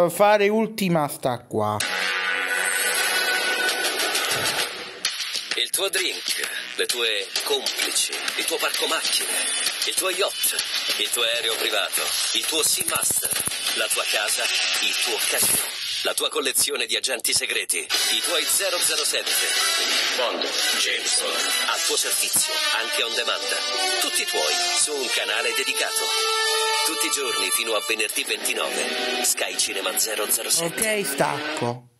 Fare ultima sta qua. Il tuo drink, le tue complici, il tuo parco macchine, il tuo yacht, il tuo aereo privato, il tuo Seamaster, la tua casa, il tuo casino, la tua collezione di agenti segreti, i tuoi 007. Bond, James Bond, al tuo servizio, anche on demand. Tutti tuoi, su un canale dedicato. Tutti i giorni fino a venerdì 29. Sky Cinema 007. Ok, stacco.